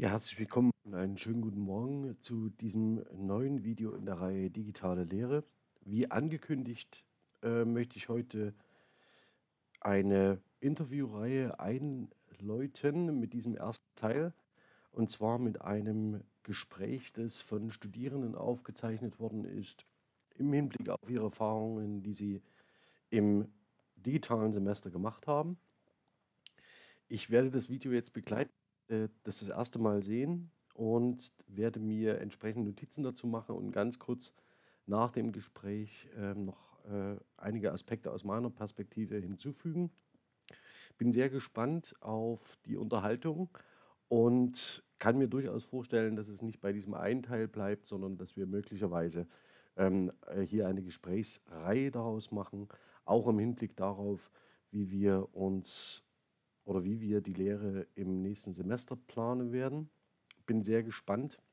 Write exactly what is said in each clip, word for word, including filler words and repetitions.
Ja, herzlich willkommen und einen schönen guten Morgen zu diesem neuen Video in der Reihe Digitale Lehre. Wie angekündigt, äh, möchte ich heute eine Interviewreihe einläuten mit diesem ersten Teil, und zwar mit einem Gespräch, das von Studierenden aufgezeichnet worden ist, im Hinblick auf ihre Erfahrungen, die sie im digitalen Semester gemacht haben. Ich werde das Video jetzt begleiten, äh, das das erste Mal sehen, und werde mir entsprechende Notizen dazu machen und ganz kurz nach dem Gespräch ähm, noch äh, einige Aspekte aus meiner Perspektive hinzufügen. Bin sehr gespannt auf die Unterhaltung und kann mir durchaus vorstellen, dass es nicht bei diesem einen Teil bleibt, sondern dass wir möglicherweise ähm, äh, hier eine Gesprächsreihe daraus machen, auch im Hinblick darauf, wie wir uns oder wie wir die Lehre im nächsten Semester planen werden. Bin sehr gespannt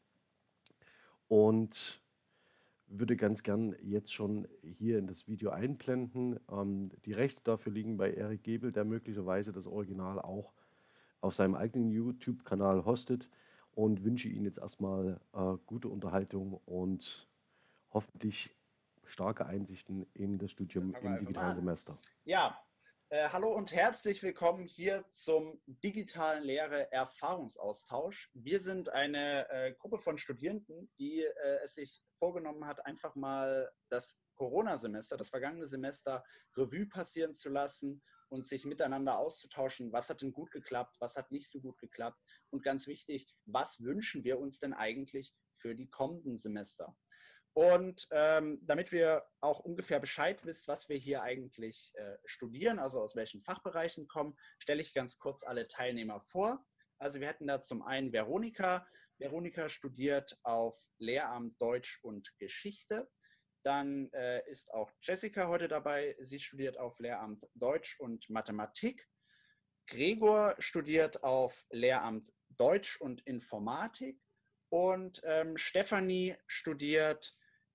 und würde ganz gern jetzt schon hier in das Video einblenden. Ähm, die Rechte dafür liegen bei Erik Gebel, der möglicherweise das Original auch auf seinem eigenen YouTube-Kanal hostet, und wünsche Ihnen jetzt erstmal äh, gute Unterhaltung und hoffentlich starke Einsichten in das Dann Studium fangen wir im einfach mal digitalen an. Semester. Ja, äh, hallo und herzlich willkommen hier zum digitalen Lehre Erfahrungsaustausch. Wir sind eine äh, Gruppe von Studierenden, die äh, es sich vorgenommen hat, einfach mal das Corona-Semester, das vergangene Semester Revue passieren zu lassen und sich miteinander auszutauschen. Was hat denn gut geklappt, was hat nicht so gut geklappt, und ganz wichtig, was wünschen wir uns denn eigentlich für die kommenden Semester? Und ähm, damit wir auch ungefähr Bescheid wisst, was wir hier eigentlich äh, studieren, also aus welchen Fachbereichen kommen, stelle ich ganz kurz alle Teilnehmer vor. Also wir hätten da zum einen Veronika. Veronika studiert auf Lehramt Deutsch und Geschichte. Dann äh, ist auch Jessica heute dabei. Sie studiert auf Lehramt Deutsch und Mathematik. Gregor studiert auf Lehramt Deutsch und Informatik. Und ähm, Stefanie studiert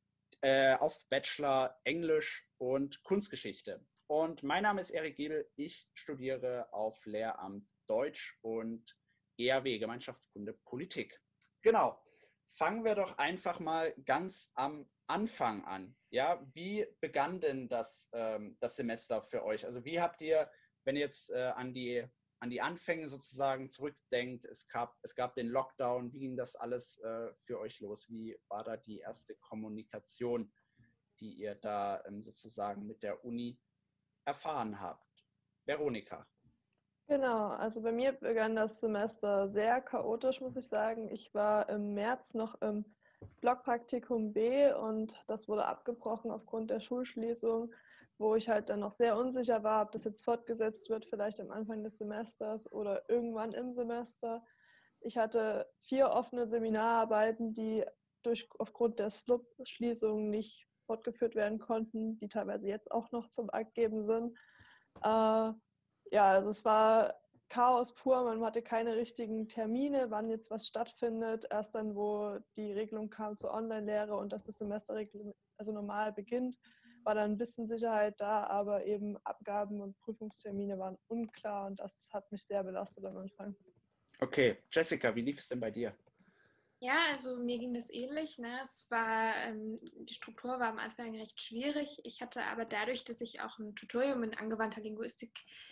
äh, auf Bachelor Englisch und Kunstgeschichte. Und mein Name ist Erik Gebel. Ich studiere auf Lehramt Deutsch und G A W, Gemeinschaftskunde Politik. Genau. Fangen wir doch einfach mal ganz am Anfang an. Ja, wie begann denn das, ähm, das Semester für euch? Also wie habt ihr, wenn ihr jetzt äh, an die an die Anfänge sozusagen zurückdenkt, es gab, es gab den Lockdown, wie ging das alles äh, für euch los? Wie war da die erste Kommunikation, die ihr da ähm, sozusagen mit der Uni erfahren habt? Veronika. Genau, also bei mir begann das Semester sehr chaotisch, muss ich sagen. Ich war im März noch im Blockpraktikum B und das wurde abgebrochen aufgrund der Schulschließung, wo ich halt dann noch sehr unsicher war, ob das jetzt fortgesetzt wird, vielleicht am Anfang des Semesters oder irgendwann im Semester. Ich hatte vier offene Seminararbeiten, die durch, aufgrund der S L U B-Schließung nicht fortgeführt werden konnten, die teilweise jetzt auch noch zum Abgeben sind. Äh, ja, also es war Chaos pur, man hatte keine richtigen Termine, wann jetzt was stattfindet. Erst dann, wo die Regelung kam zur Online-Lehre und dass das Semester also normal beginnt, war dann ein bisschen Sicherheit da, aber eben Abgaben und Prüfungstermine waren unklar und das hat mich sehr belastet am Anfang. Okay, Jessica, wie lief es denn bei dir? Ja, also mir ging das ähnlich. Ne? Es war, ähm, die Struktur war am Anfang recht schwierig. Ich hatte aber dadurch, dass ich auch ein Tutorium in angewandter Linguistik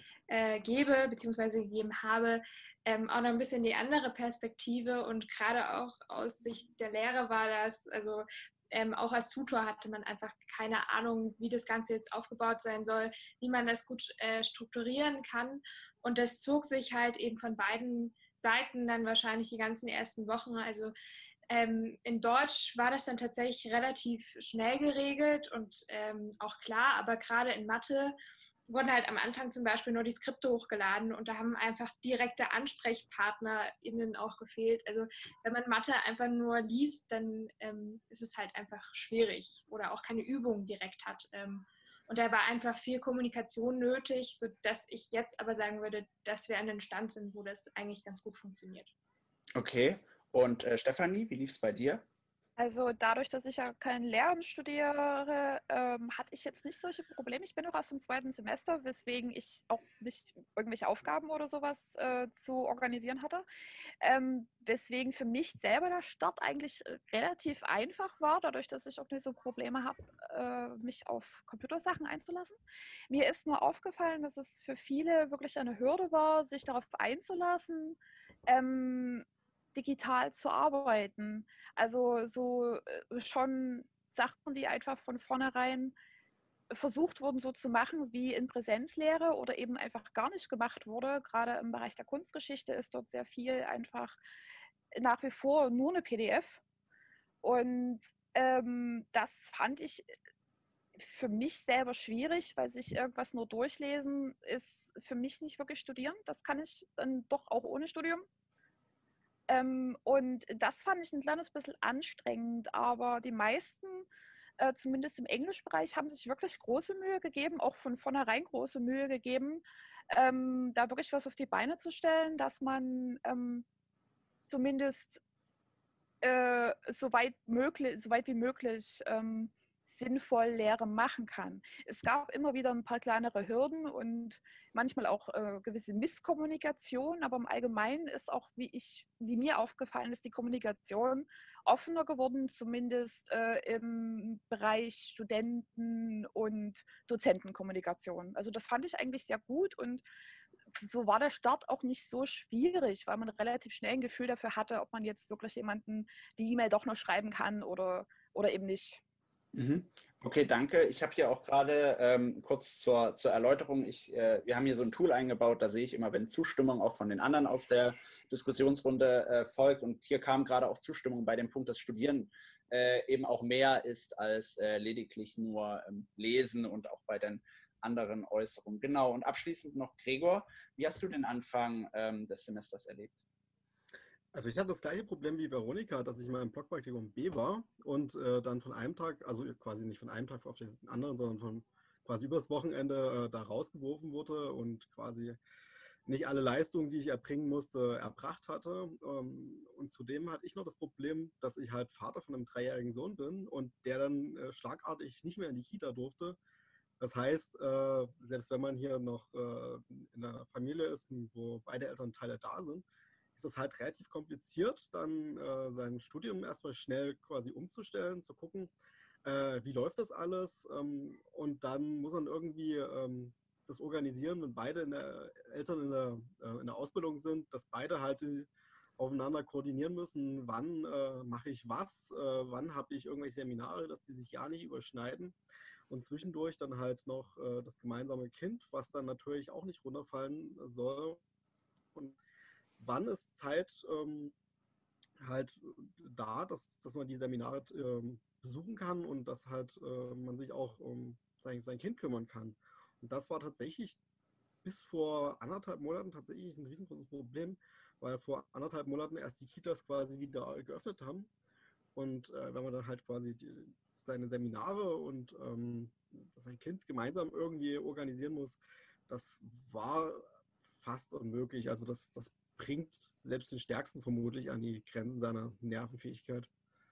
äh, gebe, beziehungsweise gegeben habe, ähm, auch noch ein bisschen die andere Perspektive, und gerade auch aus Sicht der Lehre war das, also ähm, auch als Tutor hatte man einfach keine Ahnung, wie das Ganze jetzt aufgebaut sein soll, wie man das gut äh, strukturieren kann, und das zog sich halt eben von beiden Seiten dann wahrscheinlich die ganzen ersten Wochen. Also ähm, in Deutsch war das dann tatsächlich relativ schnell geregelt und ähm, auch klar, aber gerade in Mathe wurden halt am Anfang zum Beispiel nur die Skripte hochgeladen und da haben einfach direkte AnsprechpartnerInnen auch gefehlt. Also wenn man Mathe einfach nur liest, dann ähm, ist es halt einfach schwierig oder auch keine Übung direkt hat. Ähm, und da war einfach viel Kommunikation nötig, sodass ich jetzt aber sagen würde, dass wir an einem Stand sind, wo das eigentlich ganz gut funktioniert. Okay, und äh, Stefanie, wie lief es bei dir? Also dadurch, dass ich ja kein Lehramt studiere, ähm, hatte ich jetzt nicht solche Probleme. Ich bin noch erst im zweiten Semester, weswegen ich auch nicht irgendwelche Aufgaben oder sowas äh, zu organisieren hatte. Ähm, weswegen für mich selber der Start eigentlich äh, relativ einfach war, dadurch, dass ich auch nicht so Probleme habe, äh, mich auf Computersachen einzulassen. Mir ist nur aufgefallen, dass es für viele wirklich eine Hürde war, sich darauf einzulassen, ähm, digital zu arbeiten. Also so äh, schon Sachen, die einfach von vornherein versucht wurden, so zu machen wie in Präsenzlehre oder eben einfach gar nicht gemacht wurde. Gerade im Bereich der Kunstgeschichte ist dort sehr viel einfach nach wie vor nur eine P D F. Und ähm, das fand ich für mich selber schwierig, weil sich irgendwas nur durchlesen ist für mich nicht wirklich studieren. Das kann ich dann doch auch ohne Studium. Ähm, und das fand ich ein kleines bisschen anstrengend, aber die meisten, äh, zumindest im Englischbereich, haben sich wirklich große Mühe gegeben, auch von vornherein große Mühe gegeben, ähm, da wirklich was auf die Beine zu stellen, dass man ähm, zumindest äh, so weit möglich, so weit wie möglich ähm, sinnvoll Lehre machen kann. Es gab immer wieder ein paar kleinere Hürden und manchmal auch äh, gewisse Misskommunikation, aber im Allgemeinen ist auch, wie ich, wie mir aufgefallen ist, die Kommunikation offener geworden, zumindest äh, im Bereich Studenten- und Dozentenkommunikation. Also das fand ich eigentlich sehr gut und so war der Start auch nicht so schwierig, weil man relativ schnell ein Gefühl dafür hatte, ob man jetzt wirklich jemanden die E-Mail doch noch schreiben kann oder, oder eben nicht. Mhm. Okay, danke. Ich habe hier auch gerade ähm, kurz zur, zur Erläuterung, ich, äh, wir haben hier so ein Tool eingebaut, da sehe ich immer, wenn Zustimmung auch von den anderen aus der Diskussionsrunde äh, folgt. Und hier kam gerade auch Zustimmung bei dem Punkt, dass Studieren äh, eben auch mehr ist als äh, lediglich nur ähm, Lesen und auch bei den anderen Äußerungen. Genau, und abschließend noch Gregor, wie hast du den Anfang ähm, des Semesters erlebt? Also ich hatte das gleiche Problem wie Veronika, dass ich mal im Blockpraktikum B war und äh, dann von einem Tag, also quasi nicht von einem Tag auf den anderen, sondern von quasi übers Wochenende äh, da rausgeworfen wurde und quasi nicht alle Leistungen, die ich erbringen musste, erbracht hatte. Ähm, und zudem hatte ich noch das Problem, dass ich halt Vater von einem dreijährigen Sohn bin und der dann äh, schlagartig nicht mehr in die Kita durfte. Das heißt, äh, selbst wenn man hier noch äh, in einer Familie ist, wo beide Elternteile da sind, ist es halt relativ kompliziert, dann äh, sein Studium erstmal schnell quasi umzustellen, zu gucken, äh, wie läuft das alles, ähm, und dann muss man irgendwie ähm, das organisieren, wenn beide in der, Eltern in der, äh, in der Ausbildung sind, dass beide halt die aufeinander koordinieren müssen, wann äh, mache ich was, äh, wann habe ich irgendwelche Seminare, dass die sich ja nicht überschneiden und zwischendurch dann halt noch äh, das gemeinsame Kind, was dann natürlich auch nicht runterfallen soll. Und wann ist Zeit ähm, halt da, dass, dass man die Seminare ähm, besuchen kann und dass halt äh, man sich auch um sein, sein Kind kümmern kann. Und das war tatsächlich bis vor anderthalb Monaten tatsächlich ein riesengroßes Problem, weil vor anderthalb Monaten erst die Kitas quasi wieder geöffnet haben. Und äh, wenn man dann halt quasi die, seine Seminare und ähm, sein Kind gemeinsam irgendwie organisieren muss, das war fast unmöglich. Also das, das bringt selbst den Stärksten vermutlich an die Grenzen seiner Nervenfähigkeit.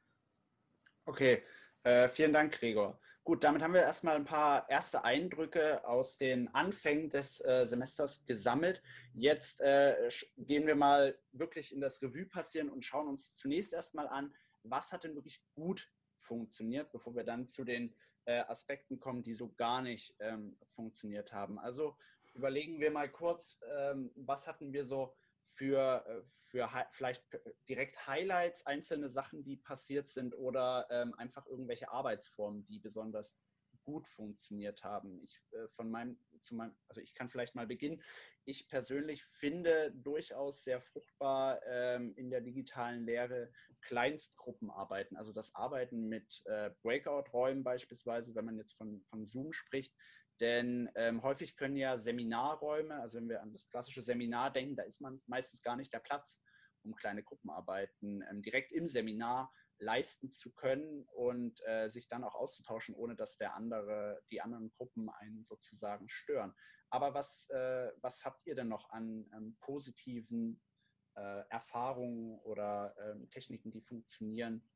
Okay, äh, vielen Dank, Gregor. Gut, damit haben wir erstmal ein paar erste Eindrücke aus den Anfängen des äh, Semesters gesammelt. Jetzt äh, gehen wir mal wirklich in das Revue passieren und schauen uns zunächst erstmal an, was hat denn wirklich gut funktioniert, bevor wir dann zu den äh, Aspekten kommen, die so gar nicht ähm, funktioniert haben. Also überlegen wir mal kurz, ähm, was hatten wir so für, für vielleicht direkt Highlights, einzelne Sachen, die passiert sind oder ähm, einfach irgendwelche Arbeitsformen, die besonders gut funktioniert haben. Ich, äh, von meinem, zu meinem, also ich kann vielleicht mal beginnen. Ich persönlich finde durchaus sehr fruchtbar ähm, in der digitalen Lehre Kleinstgruppenarbeiten, also das Arbeiten mit äh, Breakout-Räumen beispielsweise, wenn man jetzt von, von Zoom spricht. Denn ähm, häufig können ja Seminarräume, also wenn wir an das klassische Seminar denken, da ist man meistens gar nicht der Platz, um kleine Gruppenarbeiten ähm, direkt im Seminar leisten zu können und äh, sich dann auch auszutauschen, ohne dass der andere, die anderen Gruppen einen sozusagen stören. Aber was, äh, was habt ihr denn noch an ähm, positiven äh, Erfahrungen oder ähm, Techniken, die funktionieren,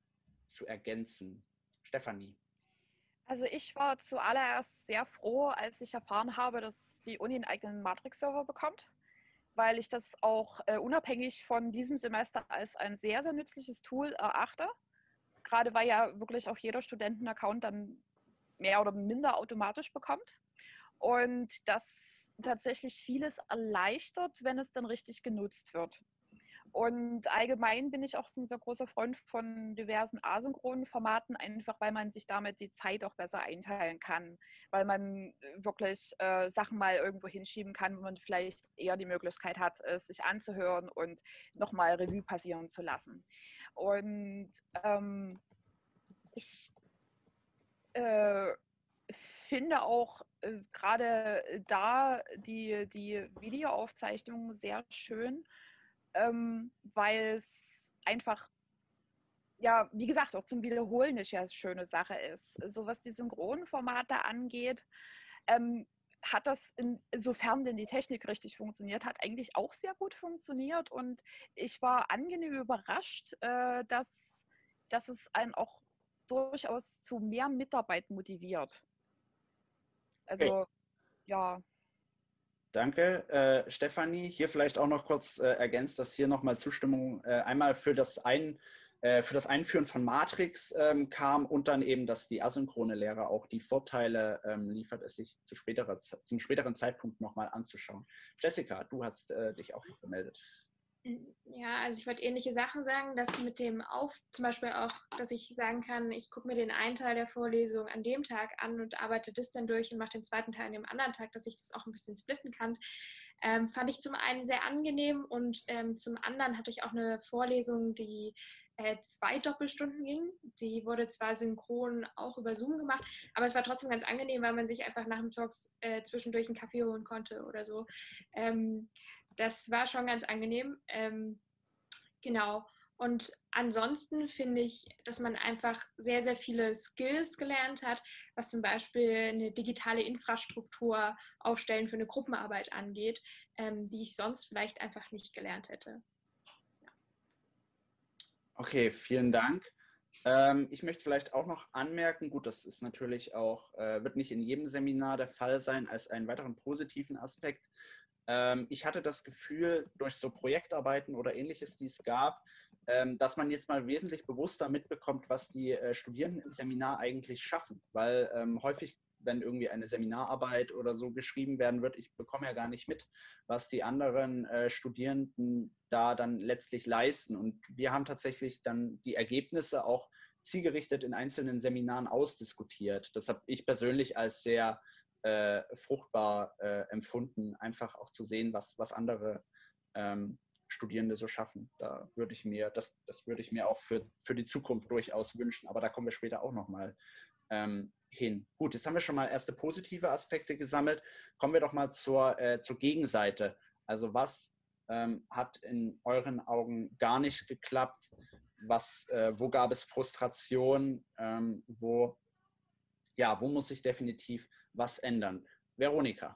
zu ergänzen? Stefanie. Also ich war zuallererst sehr froh, als ich erfahren habe, dass die Uni einen eigenen Matrix-Server bekommt, weil ich das auch äh, unabhängig von diesem Semester als ein sehr, sehr nützliches Tool erachte. Gerade weil ja wirklich auch jeder Studenten-Account dann mehr oder minder automatisch bekommt. Und das tatsächlich vieles erleichtert, wenn es dann richtig genutzt wird. Und allgemein bin ich auch ein sehr großer Freund von diversen asynchronen Formaten, einfach weil man sich damit die Zeit auch besser einteilen kann, weil man wirklich äh, Sachen mal irgendwo hinschieben kann, wo man vielleicht eher die Möglichkeit hat, es sich anzuhören und nochmal Revue passieren zu lassen. Und ähm, ich äh, finde auch äh, gerade da die, die Videoaufzeichnungen sehr schön, ähm, weil es einfach, ja, wie gesagt, auch zum Wiederholen eine sehr schöne Sache ist. So was die Synchronformate angeht, ähm, hat das, in, sofern denn die Technik richtig funktioniert hat, eigentlich auch sehr gut funktioniert. Und ich war angenehm überrascht, äh, dass, dass es einen auch durchaus zu mehr Mitarbeit motiviert. Okay. Also, ja. Danke, äh, Stefanie. Hier vielleicht auch noch kurz äh, ergänzt, dass hier nochmal Zustimmung äh, einmal für das, Ein, äh, für das Einführen von Matrix ähm, kam und dann eben, dass die asynchrone Lehre auch die Vorteile ähm, liefert, es sich zu späterer, zum späteren Zeitpunkt nochmal anzuschauen. Jessica, du hast äh, dich auch gemeldet. Ja, also ich wollte ähnliche Sachen sagen, dass mit dem Auf, zum Beispiel auch, dass ich sagen kann, ich gucke mir den einen Teil der Vorlesung an dem Tag an und arbeite das dann durch und mache den zweiten Teil an dem anderen Tag, dass ich das auch ein bisschen splitten kann, ähm, fand ich zum einen sehr angenehm und ähm, zum anderen hatte ich auch eine Vorlesung, die äh, zwei Doppelstunden ging. Die wurde zwar synchron auch über Zoom gemacht, aber es war trotzdem ganz angenehm, weil man sich einfach nach dem Talks äh, zwischendurch einen Kaffee holen konnte oder so. Ähm, Das war schon ganz angenehm. Ähm, genau. Und ansonsten finde ich, dass man einfach sehr, sehr viele Skills gelernt hat, was zum Beispiel eine digitale Infrastruktur aufstellen für eine Gruppenarbeit angeht, ähm, die ich sonst vielleicht einfach nicht gelernt hätte. Ja. Okay, vielen Dank. Ähm, ich möchte vielleicht auch noch anmerken, gut, das ist natürlich auch, äh, wird nicht in jedem Seminar der Fall sein, als einen weiteren positiven Aspekt. Ähm, ich hatte das Gefühl, durch so Projektarbeiten oder ähnliches, die es gab, ähm, dass man jetzt mal wesentlich bewusster mitbekommt, was die äh, Studierenden im Seminar eigentlich schaffen. Weil ähm, häufig, wenn irgendwie eine Seminararbeit oder so geschrieben werden wird, ich bekomme ja gar nicht mit, was die anderen äh, Studierenden da dann letztlich leisten. Und wir haben tatsächlich dann die Ergebnisse auch zielgerichtet in einzelnen Seminaren ausdiskutiert. Das habe ich persönlich als sehr Äh, fruchtbar äh, empfunden, einfach auch zu sehen, was, was andere ähm, Studierende so schaffen. Da würde ich mir, das, das würde ich mir auch für, für die Zukunft durchaus wünschen, aber da kommen wir später auch nochmal ähm, hin. Gut, jetzt haben wir schon mal erste positive Aspekte gesammelt. Kommen wir doch mal zur, äh, zur Gegenseite. Also was ähm, hat in euren Augen gar nicht geklappt? Was, äh, wo gab es Frustration? Ähm, wo, ja, wo muss sich definitiv was ändern? Veronika.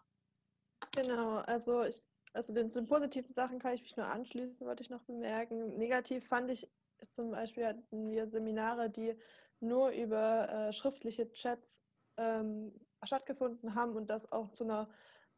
Genau, also ich, also den, zu den positiven Sachen kann ich mich nur anschließen, wollte ich noch bemerken. Negativ fand ich zum Beispiel hatten wir Seminare, die nur über äh, schriftliche Chats ähm, stattgefunden haben und das auch zu einer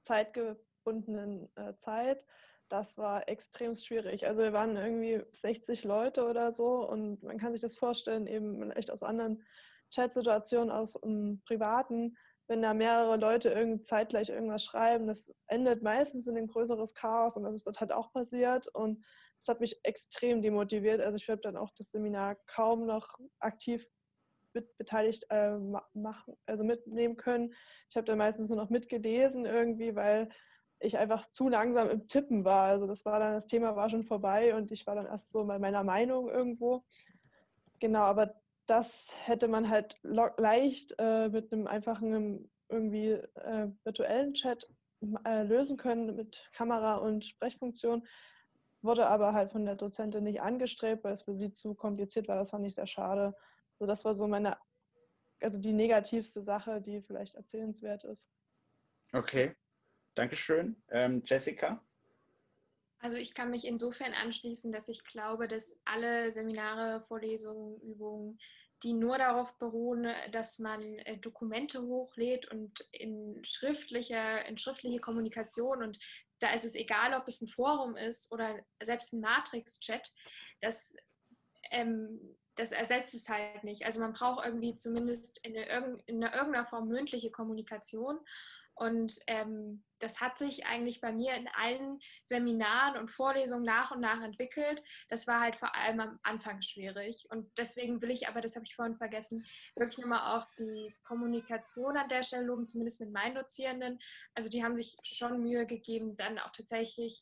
zeitgebundenen äh, Zeit. Das war extrem schwierig. Also wir waren irgendwie sechzig Leute oder so und man kann sich das vorstellen, eben echt aus anderen Chatsituationen, aus um, privaten, wenn da mehrere Leute irgendwie zeitgleich irgendwas schreiben, das endet meistens in ein größeres Chaos und das ist dort halt auch passiert und das hat mich extrem demotiviert. Also ich habe dann auch das Seminar kaum noch aktiv mit beteiligt äh, machen, also mitnehmen können. Ich habe dann meistens nur noch mitgelesen irgendwie, weil ich einfach zu langsam im Tippen war. Also das war dann, das Thema war schon vorbei und ich war dann erst so bei meiner Meinung irgendwo. Genau, aber das hätte man halt leicht äh, mit einem einfachen irgendwie äh, virtuellen Chat äh, lösen können mit Kamera und Sprechfunktion. Wurde aber halt von der Dozentin nicht angestrebt, weil es für sie zu kompliziert war. Das fand ich sehr schade. So, das war so meine, also die negativste Sache, die vielleicht erzählenswert ist. Okay, Dankeschön. Ähm, Jessica? Also ich kann mich insofern anschließen, dass ich glaube, dass alle Seminare, Vorlesungen, Übungen, die nur darauf beruhen, dass man äh, Dokumente hochlädt und in schriftlicher, in schriftliche Kommunikation, und da ist es egal, ob es ein Forum ist oder selbst ein Matrix-Chat, das, ähm, das ersetzt es halt nicht. Also man braucht irgendwie zumindest in, eine, in einer irgendeiner Form mündliche Kommunikation. Und ähm, das hat sich eigentlich bei mir in allen Seminaren und Vorlesungen nach und nach entwickelt. Das war halt vor allem am Anfang schwierig. Und deswegen will ich aber, das habe ich vorhin vergessen, wirklich nochmal auch die Kommunikation an der Stelle loben, zumindest mit meinen Dozierenden. Also die haben sich schon Mühe gegeben, dann auch tatsächlich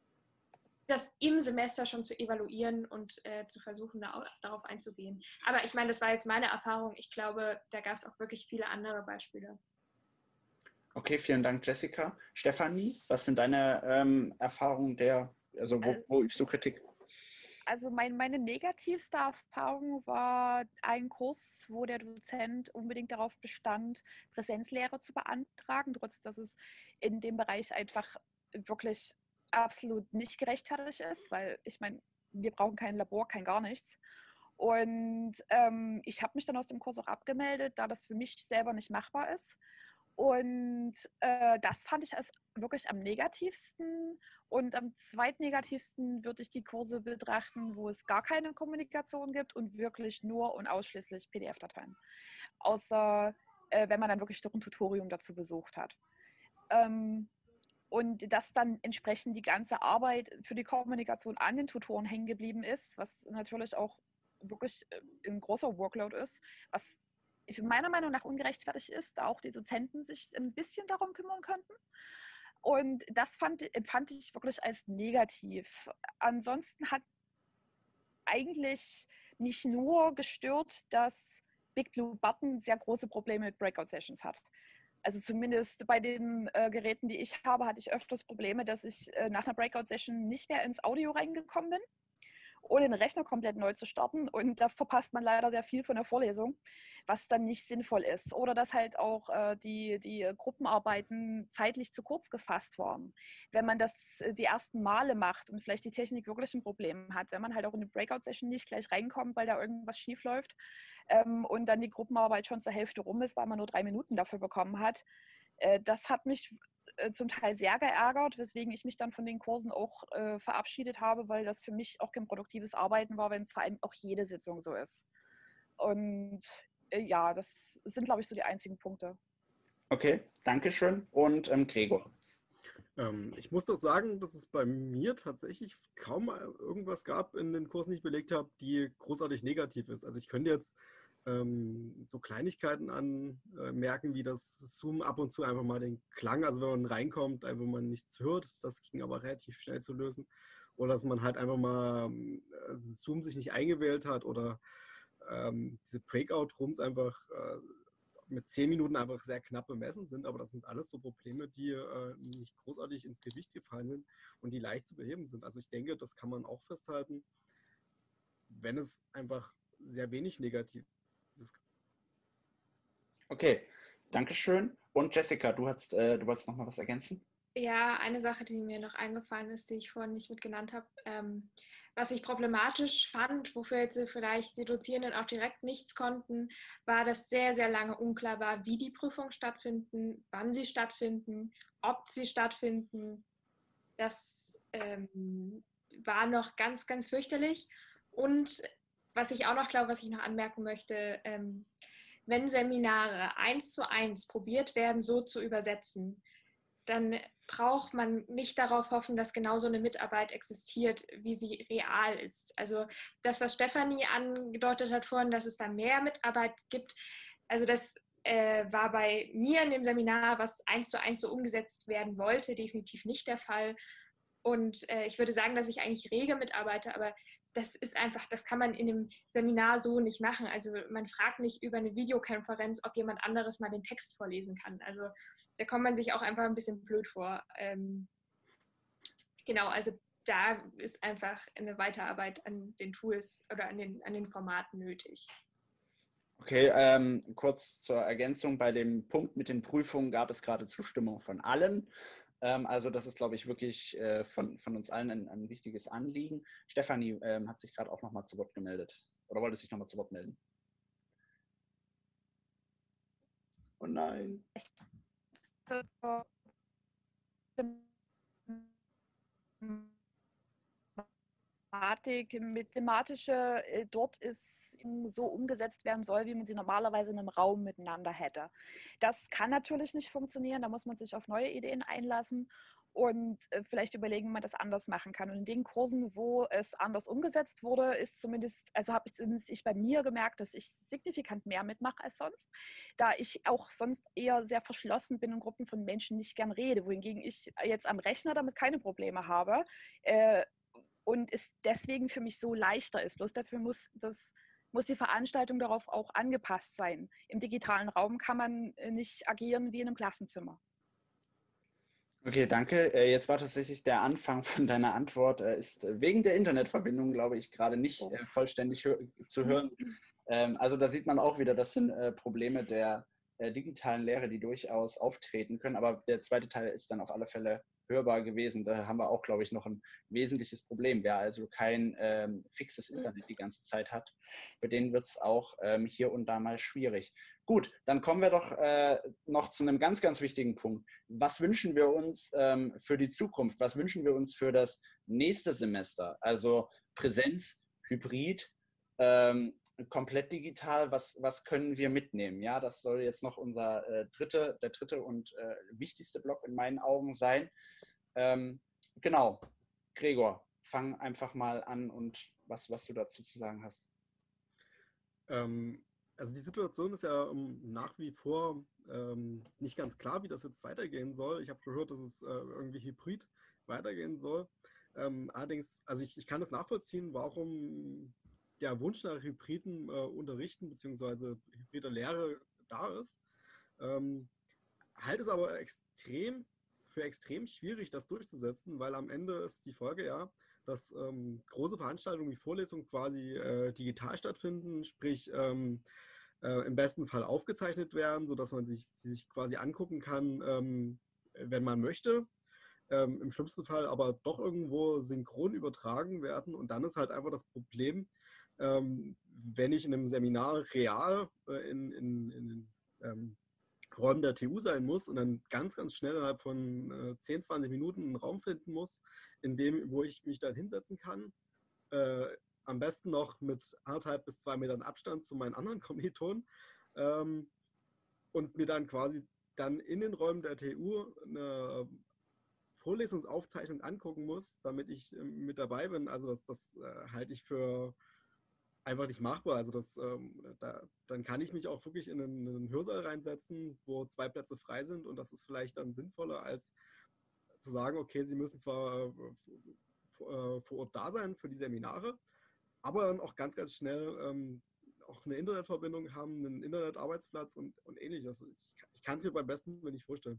das im Semester schon zu evaluieren und äh, zu versuchen, da auch, darauf einzugehen. Aber ich meine, das war jetzt meine Erfahrung. Ich glaube, da gab es auch wirklich viele andere Beispiele. Okay, vielen Dank, Jessica. Stefanie, was sind deine ähm, Erfahrungen der, also wo, wo übst du Kritik? Also mein, meine negativste Erfahrung war ein Kurs, wo der Dozent unbedingt darauf bestand, Präsenzlehre zu beantragen, trotz dass es in dem Bereich einfach wirklich absolut nicht gerechtfertigt ist, weil ich meine, wir brauchen kein Labor, kein gar nichts. Und ähm, ich habe mich dann aus dem Kurs auch abgemeldet, da das für mich selber nicht machbar ist. Und äh, das fand ich als wirklich am negativsten. Und am zweitnegativsten würde ich die Kurse betrachten, wo es gar keine Kommunikation gibt und wirklich nur und ausschließlich P D F-Dateien. Außer äh, wenn man dann wirklich noch ein Tutorium dazu besucht hat. Ähm, und dass dann entsprechend die ganze Arbeit für die Kommunikation an den Tutoren hängen geblieben ist, was natürlich auch wirklich ein großer Workload ist, was meiner Meinung nach ungerechtfertigt ist, da auch die Dozenten sich ein bisschen darum kümmern könnten. Und das fand, empfand ich wirklich als negativ. Ansonsten hat eigentlich nicht nur gestört, dass Big Blue Button sehr große Probleme mit Breakout-Sessions hat. Also zumindest bei den äh, Geräten, die ich habe, hatte ich öfters Probleme, dass ich äh, nach einer Breakout-Session nicht mehr ins Audio reingekommen bin, ohne den Rechner komplett neu zu starten. Und da verpasst man leider sehr viel von der Vorlesung, was dann nicht sinnvoll ist. Oder dass halt auch äh, die, die Gruppenarbeiten zeitlich zu kurz gefasst waren. Wenn man das äh, die ersten Male macht und vielleicht die Technik wirklich ein Problem hat, wenn man halt auch in die Breakout-Session nicht gleich reinkommt, weil da irgendwas schief läuft ähm, und dann die Gruppenarbeit schon zur Hälfte rum ist, weil man nur drei Minuten dafür bekommen hat. Äh, das hat mich zum Teil sehr geärgert, weswegen ich mich dann von den Kursen auch äh, verabschiedet habe, weil das für mich auch kein produktives Arbeiten war, wenn es vor allem auch jede Sitzung so ist. Und äh, ja, das sind, glaube ich, so die einzigen Punkte. Okay, danke schön. Und ähm, Gregor? Ähm, ich muss doch sagen, dass es bei mir tatsächlich kaum irgendwas gab in den Kursen, die ich belegt habe, die großartig negativ ist. Also ich könnte jetzt ähm, so Kleinigkeiten anmerken, wie das Zoom ab und zu einfach mal den Klang, also wenn man reinkommt, einfach mal nichts hört, das ging aber relativ schnell zu lösen. Oder dass man halt einfach mal äh, Zoom sich nicht eingewählt hat oder ähm, diese Breakout-Rooms einfach äh, mit zehn Minuten einfach sehr knapp bemessen sind, aber das sind alles so Probleme, die äh, nicht großartig ins Gewicht gefallen sind und die leicht zu beheben sind. Also ich denke, das kann man auch festhalten, wenn es einfach sehr wenig negativ ist. Okay, danke schön. Und Jessica, du, hast, äh, du wolltest noch mal was ergänzen? Ja, eine Sache, die mir noch eingefallen ist, die ich vorhin nicht mit genannt habe, ähm, was ich problematisch fand, wofür jetzt vielleicht die Dozierenden auch direkt nichts konnten, war, dass sehr, sehr lange unklar war, wie die Prüfungen stattfinden, wann sie stattfinden, ob sie stattfinden. Das ähm, war noch ganz, ganz fürchterlich. Und was ich auch noch glaube, was ich noch anmerken möchte, ähm, wenn Seminare eins zu eins probiert werden, so zu übersetzen, dann braucht man nicht darauf hoffen, dass genau so eine Mitarbeit existiert, wie sie real ist. Also das, was Stefanie angedeutet hat vorhin, dass es da mehr Mitarbeit gibt, also das äh, war bei mir in dem Seminar, was eins zu eins so umgesetzt werden wollte, definitiv nicht der Fall. Und äh, ich würde sagen, dass ich eigentlich rege mitarbeite, aber das ist einfach, das kann man in einem Seminar so nicht machen. Also man fragt nicht über eine Videokonferenz, ob jemand anderes mal den Text vorlesen kann. Also da kommt man sich auch einfach ein bisschen blöd vor. Ähm, genau, also da ist einfach eine Weiterarbeit an den Tools oder an den, an den Formaten nötig. Okay, ähm, kurz zur Ergänzung. Bei dem Punkt mit den Prüfungen gab es gerade Zustimmung von allen. Ähm, also das ist, glaube ich, wirklich äh, von, von uns allen ein, ein wichtiges Anliegen. Stefanie ähm, hat sich gerade auch nochmal zu Wort gemeldet. Oder wollte sich nochmal zu Wort melden? Oh nein. Mathematik, mathematische äh, dort ist so umgesetzt werden soll, wie man sie normalerweise in einem Raum miteinander hätte. Das kann natürlich nicht funktionieren, da muss man sich auf neue Ideen einlassen und äh, vielleicht überlegen, wie man das anders machen kann. Und in den Kursen, wo es anders umgesetzt wurde, ist zumindest, also habe ich zumindest ich bei mir gemerkt, dass ich signifikant mehr mitmache als sonst, da ich auch sonst eher sehr verschlossen bin und Gruppen von Menschen nicht gern rede, wohingegen ich jetzt am Rechner damit keine Probleme habe. Äh, und es deswegen für mich so leichter ist. Bloß dafür muss, das, muss die Veranstaltung darauf auch angepasst sein. Im digitalen Raum kann man nicht agieren wie in einem Klassenzimmer. Okay, danke. Äh, Jetzt war tatsächlich der Anfang von deiner Antwort, äh, ist wegen der Internetverbindung, glaube ich, gerade nicht Oh. äh, vollständig hö zu hören. Ähm, also da sieht man auch wieder, das sind äh, Probleme der äh, digitalen Lehre, die durchaus auftreten können. Aber der zweite Teil ist dann auf alle Fälle hörbar gewesen. Da haben wir auch, glaube ich, noch ein wesentliches Problem. Wer also kein ähm, fixes Internet die ganze Zeit hat, für den wird es auch ähm, hier und da mal schwierig. Gut, dann kommen wir doch äh, noch zu einem ganz, ganz wichtigen Punkt. Was wünschen wir uns ähm, für die Zukunft? Was wünschen wir uns für das nächste Semester? Also Präsenz, Hybrid, ähm, komplett digital. Was, was können wir mitnehmen? Ja, das soll jetzt noch unser äh, dritte, der dritte und äh, wichtigste Block in meinen Augen sein. Ähm, genau, Gregor, fang einfach mal an und was, was du dazu zu sagen hast. Ähm, also die Situation ist ja um, nach wie vor ähm, nicht ganz klar, wie das jetzt weitergehen soll. Ich habe gehört, dass es äh, irgendwie hybrid weitergehen soll. Ähm, allerdings, also ich, ich kann das nachvollziehen, warum der Wunsch nach hybriden äh, Unterrichten bzw. hybrider Lehre da ist. Ähm, halte es aber extrem für extrem schwierig, das durchzusetzen, weil am Ende ist die Folge ja, dass ähm, große Veranstaltungen wie Vorlesungen quasi äh, digital stattfinden, sprich ähm, äh, im besten Fall aufgezeichnet werden, sodass man sich, sie sich quasi angucken kann, ähm, wenn man möchte. Ähm, Im schlimmsten Fall aber doch irgendwo synchron übertragen werden. Und dann ist halt einfach das Problem, ähm, wenn ich in einem Seminar real äh, in, in, in ähm, Räumen der T U sein muss und dann ganz, ganz schnell innerhalb von äh, zehn, zwanzig Minuten einen Raum finden muss, in dem, wo ich mich dann hinsetzen kann. Äh, am besten noch mit anderthalb bis zwei Metern Abstand zu meinen anderen Kommilitonen. Ähm, und mir dann quasi dann in den Räumen der T U eine Vorlesungsaufzeichnung angucken muss, damit ich äh, mit dabei bin. Also das, das äh, halte ich für einfach nicht machbar. Also das, ähm, da, dann kann ich mich auch wirklich in einen, in einen Hörsaal reinsetzen, wo zwei Plätze frei sind und das ist vielleicht dann sinnvoller, als zu sagen, okay, Sie müssen zwar äh, vor, äh, vor Ort da sein für die Seminare, aber dann auch ganz, ganz schnell ähm, auch eine Internetverbindung haben, einen Internetarbeitsplatz und, und ähnliches. Ich, ich kann es mir beim besten Willen nicht vorstellen.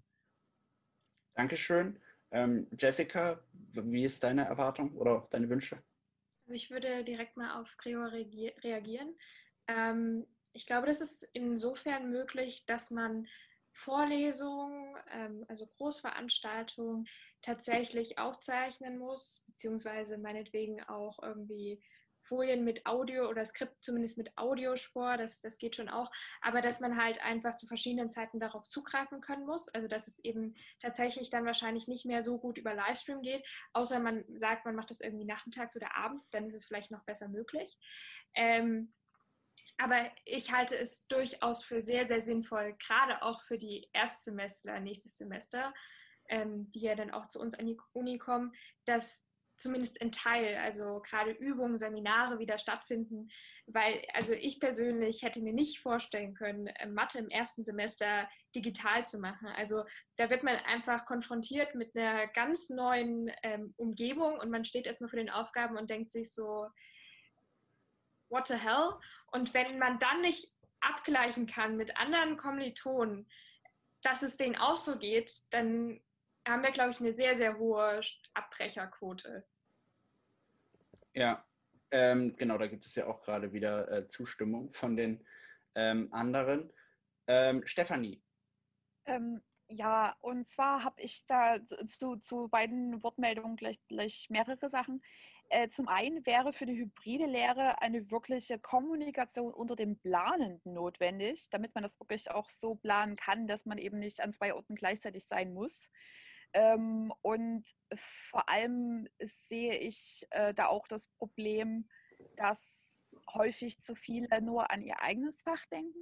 Dankeschön. Ähm, Jessica, wie ist deine Erwartung oder deine Wünsche? Also ich würde direkt mal auf Gregor reagieren. Ähm, ich glaube, das ist insofern möglich, dass man Vorlesungen, ähm, also Großveranstaltungen tatsächlich aufzeichnen muss, beziehungsweise meinetwegen auch irgendwie Folien mit Audio oder Skript zumindest mit Audiospur, das, das geht schon auch, aber dass man halt einfach zu verschiedenen Zeiten darauf zugreifen können muss, also dass es eben tatsächlich dann wahrscheinlich nicht mehr so gut über Livestream geht, außer man sagt, man macht das irgendwie nachmittags oder abends, dann ist es vielleicht noch besser möglich. Ähm, aber ich halte es durchaus für sehr, sehr sinnvoll, gerade auch für die Erstsemester, nächstes Semester, ähm, die ja dann auch zu uns an die Uni kommen, dass zumindest ein Teil, also gerade Übungen, Seminare wieder stattfinden, weil also ich persönlich hätte mir nicht vorstellen können, Mathe im ersten Semester digital zu machen. Also da wird man einfach konfrontiert mit einer ganz neuen ähm, Umgebung und man steht erstmal vor den Aufgaben und denkt sich so, what the hell? Und wenn man dann nicht abgleichen kann mit anderen Kommilitonen, dass es denen auch so geht, dann haben wir, glaube ich, eine sehr, sehr hohe Abbrecherquote. Ja, ähm, genau, da gibt es ja auch gerade wieder äh, Zustimmung von den ähm, anderen. Ähm, Stefanie. Ähm, Ja, und zwar habe ich da zu, zu beiden Wortmeldungen gleich, gleich mehrere Sachen. Äh, zum einen wäre für die hybride Lehre eine wirkliche Kommunikation unter den Planenden notwendig, damit man das wirklich auch so planen kann, dass man eben nicht an zwei Orten gleichzeitig sein muss. Ähm, und vor allem sehe ich äh, da auch das Problem, dass häufig zu viele nur an ihr eigenes Fach denken.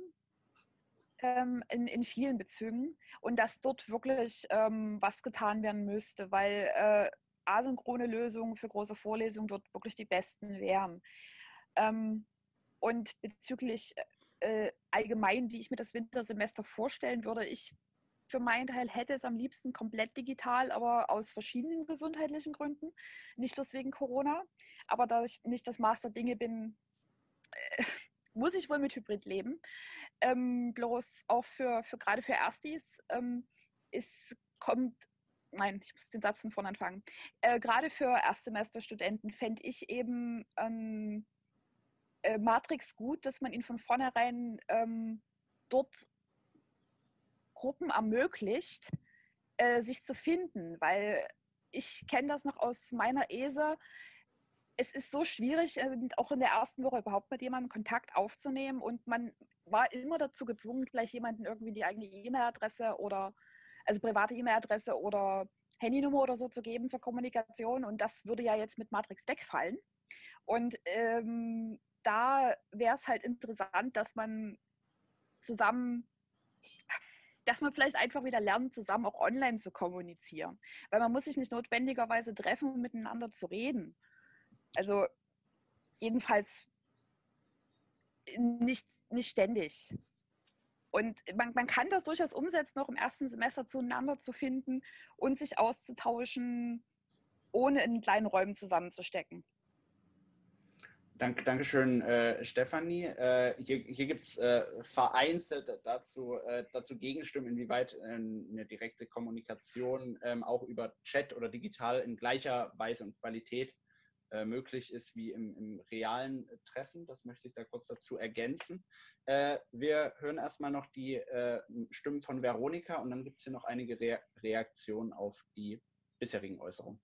Ähm, in, in vielen Bezügen und dass dort wirklich ähm, was getan werden müsste, weil äh, asynchrone Lösungen für große Vorlesungen dort wirklich die besten wären. Ähm, und bezüglich äh, allgemein, wie ich mir das Wintersemester vorstellen würde, ich für meinen Teil hätte es am liebsten komplett digital, aber aus verschiedenen gesundheitlichen Gründen, nicht bloß wegen Corona. Aber da ich nicht das Maß der Dinge bin, äh, muss ich wohl mit Hybrid leben. Ähm, bloß auch für, für gerade für Erstis ähm, ist, kommt, nein, ich muss den Satz von vorne anfangen. Äh, gerade für Erstsemesterstudenten fände ich eben ähm, äh, Matrix gut, dass man ihnen von vornherein ähm, dort Gruppen ermöglicht, äh, sich zu finden, weil ich kenne das noch aus meiner E S E. Es ist so schwierig, auch in der ersten Woche überhaupt mit jemandem Kontakt aufzunehmen und man war immer dazu gezwungen, gleich jemanden irgendwie die eigene E-Mail-Adresse oder, also private E-Mail-Adresse oder Handynummer oder so zu geben zur Kommunikation und das würde ja jetzt mit Matrix wegfallen. Und ähm, da wäre es halt interessant, dass man zusammen, dass man vielleicht einfach wieder lernt, zusammen auch online zu kommunizieren. Weil man muss sich nicht notwendigerweise treffen, um miteinander zu reden. Also jedenfalls nicht, nicht ständig. Und man, man kann das durchaus umsetzen, noch im ersten Semester zueinander zu finden und sich auszutauschen, ohne in kleinen Räumen zusammenzustecken. Dank, Dankeschön, äh, Stefanie. Äh, hier hier gibt es äh, vereinzelt dazu, äh, dazu Gegenstimmen, inwieweit äh, eine direkte Kommunikation ähm, auch über Chat oder digital in gleicher Weise und Qualität äh, möglich ist wie im, im realen Treffen. Das möchte ich da kurz dazu ergänzen. Äh, wir hören erstmal noch die äh, Stimmen von Veronika und dann gibt es hier noch einige Re Reaktionen auf die bisherigen Äußerungen.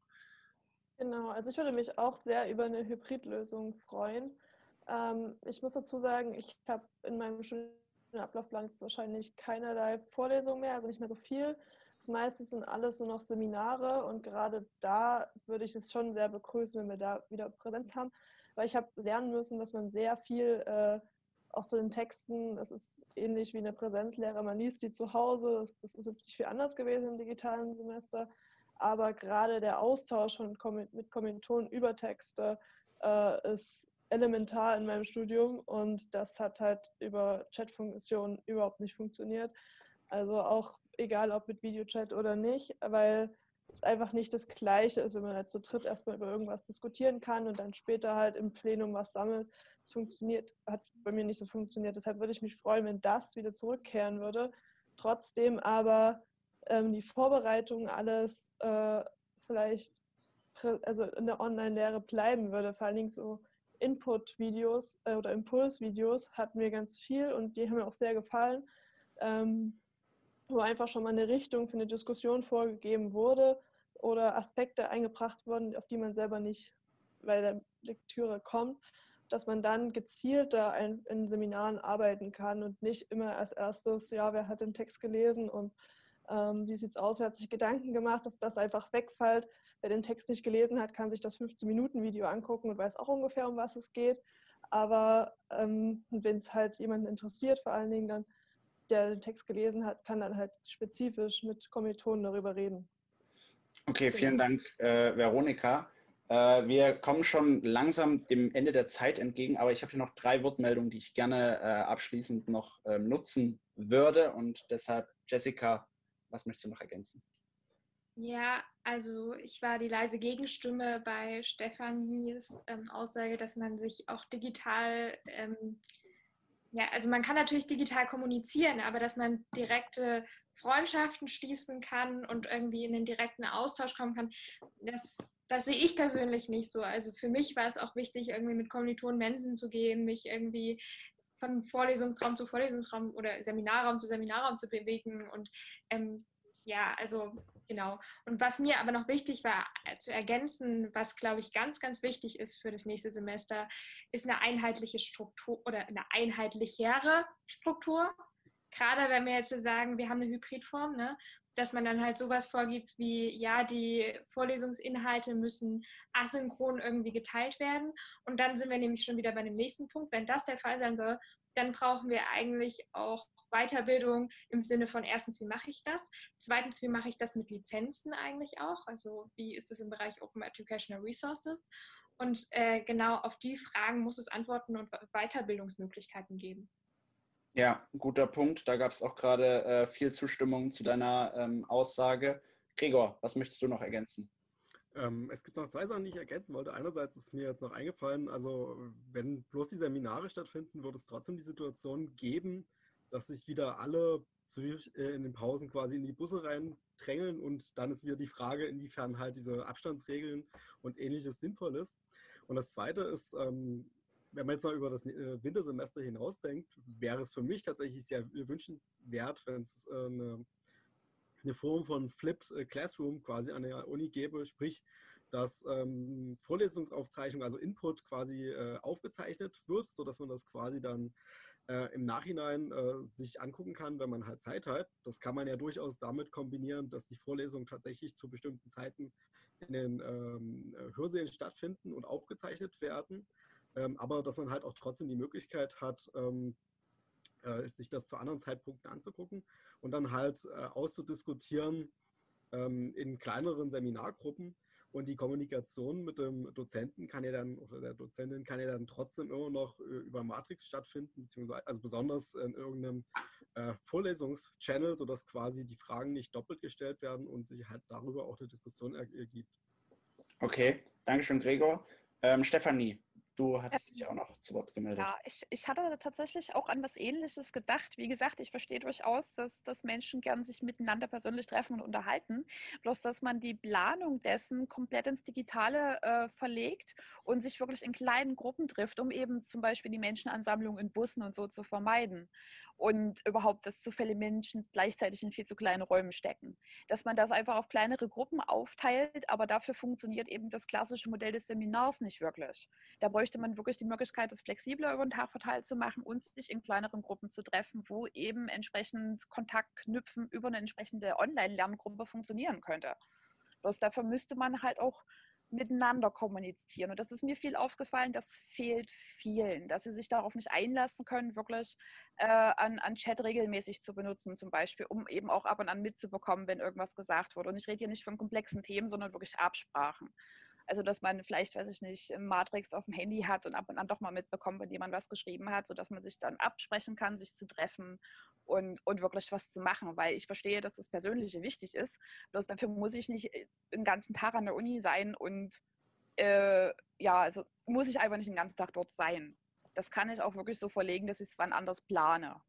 Genau, also ich würde mich auch sehr über eine Hybridlösung freuen. Ähm, ich muss dazu sagen, ich habe in meinem Studienablaufplan jetzt wahrscheinlich keinerlei Vorlesungen mehr, also nicht mehr so viel. Das meiste sind alles nur noch Seminare und gerade da würde ich es schon sehr begrüßen, wenn wir da wieder Präsenz haben, weil ich habe lernen müssen, dass man sehr viel äh, auch zu den Texten, das ist ähnlich wie eine Präsenzlehre, man liest die zu Hause, das, das ist jetzt nicht viel anders gewesen im digitalen Semester. Aber gerade der Austausch von, mit Kommilitonen über Texte äh, ist elementar in meinem Studium und das hat halt über Chatfunktionen überhaupt nicht funktioniert. Also auch egal ob mit Videochat oder nicht, weil es einfach nicht das Gleiche ist, wenn man halt zu dritt erstmal über irgendwas diskutieren kann und dann später halt im Plenum was sammelt. Das funktioniert, hat bei mir nicht so funktioniert. Deshalb würde ich mich freuen, wenn das wieder zurückkehren würde. Trotzdem aber ähm, die Vorbereitung alles äh, vielleicht also in der Online-Lehre bleiben würde. Vor allen Dingen so Input-Videos äh, oder Impuls-Videos hatten wir ganz viel und die haben mir auch sehr gefallen, ähm, wo einfach schon mal eine Richtung für eine Diskussion vorgegeben wurde oder Aspekte eingebracht wurden, auf die man selber nicht bei der Lektüre kommt, dass man dann gezielter in, in Seminaren arbeiten kann und nicht immer als erstes, ja, wer hat den Text gelesen und ähm, wie sieht es aus, wer hat sich Gedanken gemacht, dass das einfach wegfällt. Wer den Text nicht gelesen hat, kann sich das fünfzehn Minuten Video angucken und weiß auch ungefähr, um was es geht. Aber ähm, wenn es halt jemanden interessiert, vor allen Dingen dann, der den Text gelesen hat, kann dann halt spezifisch mit Kommilitonen darüber reden. Okay, vielen Dank, äh, Veronika. Äh, wir kommen schon langsam dem Ende der Zeit entgegen, aber ich habe hier noch drei Wortmeldungen, die ich gerne äh, abschließend noch ähm, nutzen würde. Und deshalb, Jessica, was möchtest du noch ergänzen? Ja, also ich war die leise Gegenstimme bei Stefanies ähm, Aussage, dass man sich auch digital, ähm, ja, also man kann natürlich digital kommunizieren, aber dass man direkte Freundschaften schließen kann und irgendwie in den direkten Austausch kommen kann, das, das sehe ich persönlich nicht so. Also für mich war es auch wichtig, irgendwie mit Kommilitonen Mensen zu gehen, mich irgendwie von Vorlesungsraum zu Vorlesungsraum oder Seminarraum zu Seminarraum zu bewegen und ähm, Ja, also genau. Und was mir aber noch wichtig war äh, zu ergänzen, was, glaube ich, ganz, ganz wichtig ist für das nächste Semester, ist eine einheitliche Struktur oder eine einheitlichere Struktur. Gerade wenn wir jetzt sagen, wir haben eine Hybridform, ne, dass man dann halt sowas vorgibt wie, ja, die Vorlesungsinhalte müssen asynchron irgendwie geteilt werden. Und dann sind wir nämlich schon wieder bei dem nächsten Punkt. Wenn das der Fall sein soll, dann brauchen wir eigentlich auch Weiterbildung im Sinne von erstens, wie mache ich das? Zweitens, wie mache ich das mit Lizenzen eigentlich auch? Also wie ist es im Bereich Open Educational Resources? Und äh, genau auf die Fragen muss es Antworten und Weiterbildungsmöglichkeiten geben. Ja, guter Punkt. Da gab es auch gerade äh, viel Zustimmung zu deiner ähm, Aussage. Gregor, was möchtest du noch ergänzen? Ähm, es gibt noch zwei Sachen, die ich ergänzen wollte. Einerseits ist mir jetzt noch eingefallen, also wenn bloß die Seminare stattfinden, wird es trotzdem die Situation geben, dass sich wieder alle zu, äh, in den Pausen quasi in die Busse reindrängeln und dann ist wieder die Frage, inwiefern halt diese Abstandsregeln und ähnliches sinnvoll ist. Und das Zweite ist, ähm, wenn man jetzt mal über das äh, Wintersemester hinausdenkt, wäre es für mich tatsächlich sehr wünschenswert, wenn es äh, eine eine Form von Flipped Classroom quasi an der Uni gäbe, sprich, dass ähm, Vorlesungsaufzeichnung, also Input quasi äh, aufgezeichnet wird, sodass man das quasi dann äh, im Nachhinein äh, sich angucken kann, wenn man halt Zeit hat. Das kann man ja durchaus damit kombinieren, dass die Vorlesungen tatsächlich zu bestimmten Zeiten in den ähm, Hörsälen stattfinden und aufgezeichnet werden, ähm, aber dass man halt auch trotzdem die Möglichkeit hat, ähm, sich das zu anderen Zeitpunkten anzugucken und dann halt äh, auszudiskutieren ähm, in kleineren Seminargruppen. Und die Kommunikation mit dem Dozenten kann ja dann, oder der Dozentin kann ja dann trotzdem immer noch äh, über Matrix stattfinden, beziehungsweise also besonders in irgendeinem äh, Vorlesungschannel, sodass quasi die Fragen nicht doppelt gestellt werden und sich halt darüber auch eine Diskussion ergibt. Okay, Dankeschön, Gregor. Ähm, Stefanie, du hattest dich auch noch zu Wort gemeldet. Ja, ich, ich hatte tatsächlich auch an was Ähnliches gedacht. Wie gesagt, ich verstehe durchaus, dass, dass Menschen gern sich miteinander persönlich treffen und unterhalten. Bloß, dass man die Planung dessen komplett ins Digitale äh, verlegt und sich wirklich in kleinen Gruppen trifft, um eben zum Beispiel die Menschenansammlung in Bussen und so zu vermeiden. Und überhaupt, dass zu viele Menschen gleichzeitig in viel zu kleine Räume stecken. Dass man das einfach auf kleinere Gruppen aufteilt, aber dafür funktioniert eben das klassische Modell des Seminars nicht wirklich. Da bräuchte man wirklich die Möglichkeit, das flexibler über den Tag verteilt zu machen und sich in kleineren Gruppen zu treffen, wo eben entsprechend Kontakt knüpfen über eine entsprechende Online-Lerngruppe funktionieren könnte. Bloß dafür müsste man halt auch miteinander kommunizieren. Und das ist mir viel aufgefallen, das fehlt vielen, dass sie sich darauf nicht einlassen können, wirklich äh, an, an Chat regelmäßig zu benutzen, zum Beispiel, um eben auch ab und an mitzubekommen, wenn irgendwas gesagt wird. Und ich rede hier nicht von komplexen Themen, sondern wirklich Absprachen. Also, dass man vielleicht, weiß ich nicht, Matrix auf dem Handy hat und ab und an doch mal mitbekommt, wenn jemand was geschrieben hat, sodass man sich dann absprechen kann, sich zu treffen und, und wirklich was zu machen. Weil ich verstehe, dass das Persönliche wichtig ist. Bloß dafür muss ich nicht den ganzen Tag an der Uni sein und äh, ja, also muss ich einfach nicht den ganzen Tag dort sein. Das kann ich auch wirklich so verlegen, dass ich es wann anders plane.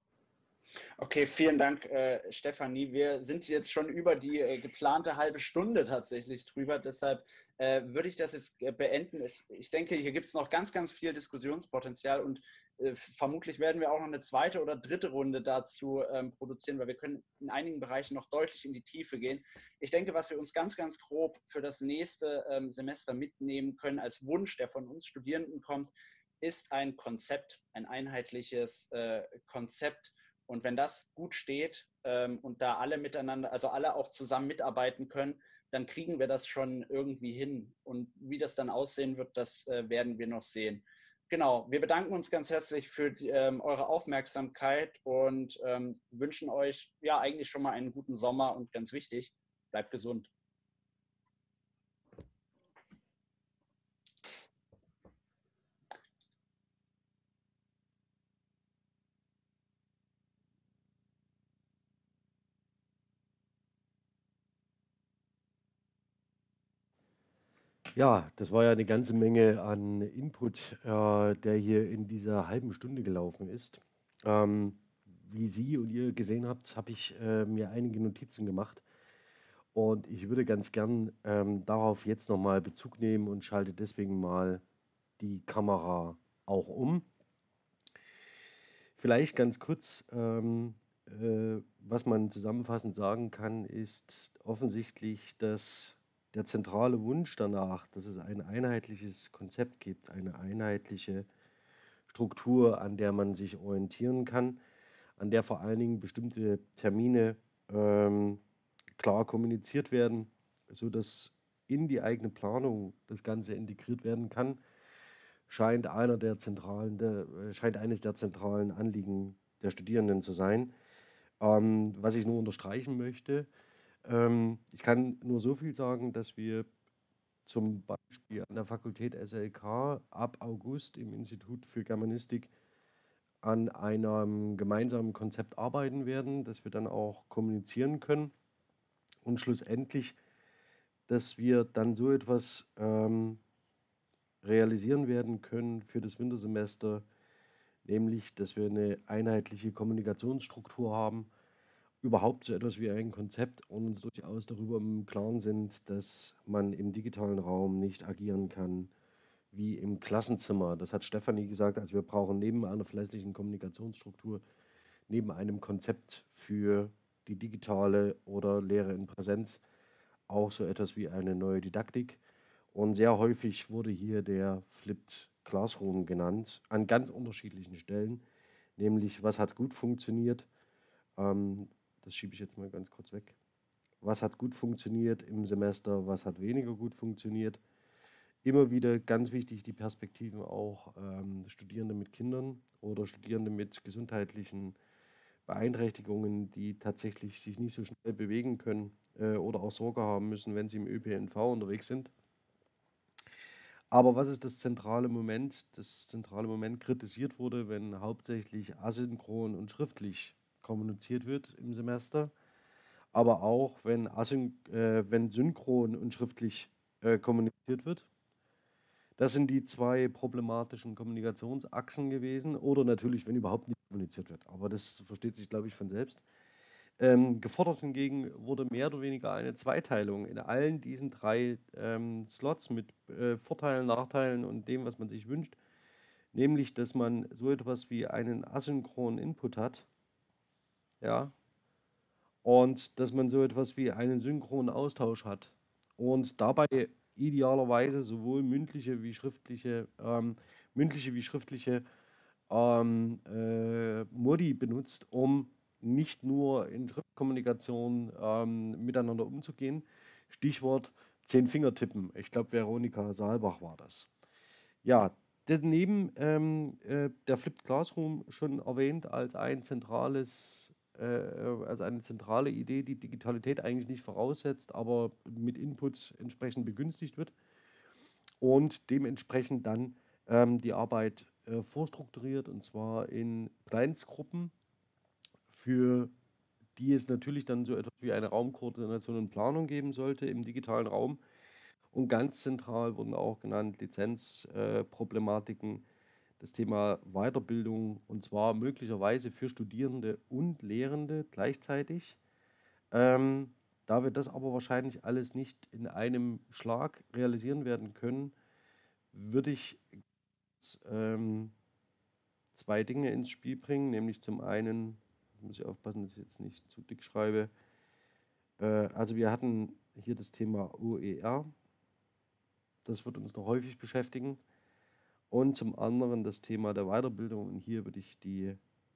Okay, vielen Dank, äh, Stefanie. Wir sind jetzt schon über die äh, geplante halbe Stunde tatsächlich drüber. Deshalb äh, würde ich das jetzt äh, beenden. Es, ich denke, hier gibt es noch ganz, ganz viel Diskussionspotenzial und äh, vermutlich werden wir auch noch eine zweite oder dritte Runde dazu ähm, produzieren, weil wir können in einigen Bereichen noch deutlich in die Tiefe gehen. Ich denke, was wir uns ganz, ganz grob für das nächste ähm, Semester mitnehmen können als Wunsch, der von uns Studierenden kommt, ist ein Konzept, ein einheitliches äh, Konzept. Und wenn das gut steht ähm, und da alle miteinander, also alle auch zusammen mitarbeiten können, dann kriegen wir das schon irgendwie hin. Und wie das dann aussehen wird, das äh, werden wir noch sehen. Genau, wir bedanken uns ganz herzlich für die, ähm, eure Aufmerksamkeit und ähm, wünschen euch ja eigentlich schon mal einen guten Sommer und ganz wichtig, bleibt gesund. Ja, das war ja eine ganze Menge an Input, äh, der hier in dieser halben Stunde gelaufen ist. Ähm, wie Sie und ihr gesehen habt, habe ich äh, mir einige Notizen gemacht. Und ich würde ganz gern ähm, darauf jetzt nochmal Bezug nehmen und schalte deswegen mal die Kamera auch um. Vielleicht ganz kurz, ähm, äh, was man zusammenfassend sagen kann, ist offensichtlich, dass der zentrale Wunsch danach, dass es ein einheitliches Konzept gibt, eine einheitliche Struktur, an der man sich orientieren kann, an der vor allen Dingen bestimmte Termine ähm, klar kommuniziert werden, sodass in die eigene Planung das Ganze integriert werden kann, scheint einer der zentralen, der, äh, scheint eines der zentralen Anliegen der Studierenden zu sein. Ähm, was ich nur unterstreichen möchte, ähm, ich kann nur so viel sagen, dass wir zum Beispiel an der Fakultät S L K ab August im Institut für Germanistik an einem gemeinsamen Konzept arbeiten werden, das wir dann auch kommunizieren können und schlussendlich, dass wir dann so etwas ähm, realisieren werden können für das Wintersemester, nämlich, dass wir eine einheitliche Kommunikationsstruktur haben, überhaupt so etwas wie ein Konzept und uns durchaus darüber im Klaren sind, dass man im digitalen Raum nicht agieren kann wie im Klassenzimmer. Das hat Stefanie gesagt, also wir brauchen neben einer verlässlichen Kommunikationsstruktur, neben einem Konzept für die digitale oder Lehre in Präsenz auch so etwas wie eine neue Didaktik. Und sehr häufig wurde hier der Flipped Classroom genannt, an ganz unterschiedlichen Stellen, nämlich was hat gut funktioniert, ähm, das schiebe ich jetzt mal ganz kurz weg, was hat gut funktioniert im Semester, was hat weniger gut funktioniert. Immer wieder ganz wichtig die Perspektiven auch ähm, Studierende mit Kindern oder Studierende mit gesundheitlichen Beeinträchtigungen, die tatsächlich sich nicht so schnell bewegen können äh, oder auch Sorge haben müssen, wenn sie im Ö P N V unterwegs sind. Aber was ist das zentrale Moment? Das zentrale Moment kritisiert wurde, wenn hauptsächlich asynchron und schriftlich kommuniziert wird im Semester, aber auch wenn, asyn äh, wenn synchron und schriftlich äh, kommuniziert wird. Das sind die zwei problematischen Kommunikationsachsen gewesen oder natürlich, wenn überhaupt nicht kommuniziert wird. Aber das versteht sich, glaube ich, von selbst. Ähm, gefordert hingegen wurde mehr oder weniger eine Zweiteilung in allen diesen drei ähm, Slots mit äh, Vorteilen, Nachteilen und dem, was man sich wünscht. Nämlich, dass man so etwas wie einen asynchronen Input hat, ja, und dass man so etwas wie einen synchronen Austausch hat. Und dabei idealerweise sowohl mündliche wie schriftliche, ähm, mündliche wie schriftliche ähm, äh, Modi benutzt, um nicht nur in Schriftkommunikation ähm, miteinander umzugehen. Stichwort Zehn-Finger-Tippen. Ich glaube, Veronika Saalbach war das. Ja, daneben ähm, äh, der Flipped Classroom schon erwähnt als ein zentrales, äh, als eine zentrale Idee, die Digitalität eigentlich nicht voraussetzt, aber mit Inputs entsprechend begünstigt wird und dementsprechend dann ähm, die Arbeit äh, vorstrukturiert und zwar in Kleinstgruppen, für die es natürlich dann so etwas wie eine Raumkoordination und Planung geben sollte im digitalen Raum. Und ganz zentral wurden auch genannt Lizenzproblematiken, äh, das Thema Weiterbildung und zwar möglicherweise für Studierende und Lehrende gleichzeitig. Ähm, da wir das aber wahrscheinlich alles nicht in einem Schlag realisieren werden können, würde ich ähm, zwei Dinge ins Spiel bringen, nämlich zum einen, muss ich aufpassen, dass ich jetzt nicht zu dick schreibe, äh, also wir hatten hier das Thema O E R, das wird uns noch häufig beschäftigen, und zum anderen das Thema der Weiterbildung, und hier würde ich die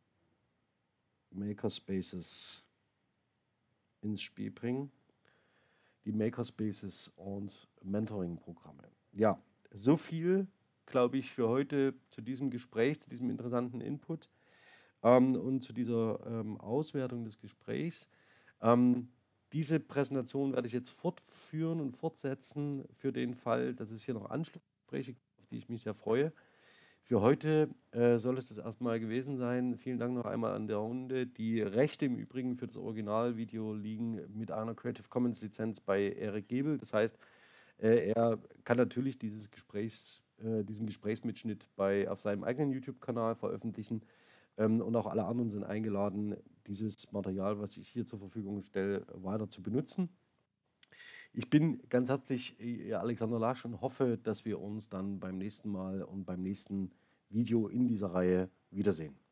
Makerspaces ins Spiel bringen, die Makerspaces und Mentoring-Programme. Ja, so viel, glaube ich, für heute zu diesem Gespräch, zu diesem interessanten Input ähm, und zu dieser ähm, Auswertung des Gesprächs. Ähm, diese Präsentation werde ich jetzt fortführen und fortsetzen für den Fall, dass es hier noch Anschlussgespräche gibt, auf die ich mich sehr freue. Für heute äh, soll es das erstmal gewesen sein. Vielen Dank noch einmal an der Runde. Die Rechte im Übrigen für das Originalvideo liegen mit einer Creative Commons Lizenz bei Erik Gebel. Das heißt, äh, er kann natürlich dieses Gesprächs, äh, diesen Gesprächsmitschnitt bei, auf seinem eigenen YouTube-Kanal veröffentlichen. Ähm, und auch alle anderen sind eingeladen, dieses Material, was ich hier zur Verfügung stelle, weiter zu benutzen. Ich bin ganz herzlich Ihr Alexander Lasch und hoffe, dass wir uns dann beim nächsten Mal und beim nächsten Video in dieser Reihe wiedersehen.